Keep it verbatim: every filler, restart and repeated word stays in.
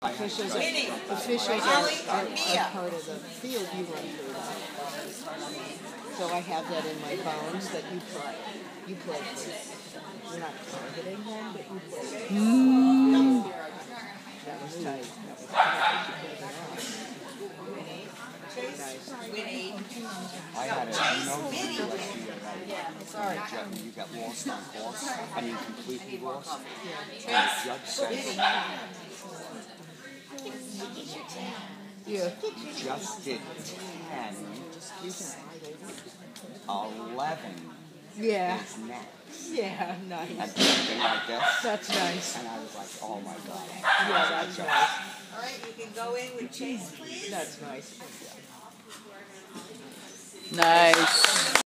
Officials, are, officials are, are, are part of the field you run through. So I have that in my bones that you play. You play for. You're not targeting them, but you play. Mm. That was tight. That was tight. Nice. I had a, you know, like sorry, you got lost on course. I mean, completely lost. And the judge said, yeah. just did ten, eleven yeah. is next. Yeah, nice. And something like this. That's nice. And I was like, oh my God. Yeah, that's nice. All right, you can go in with Chase, please. That's nice. Nice.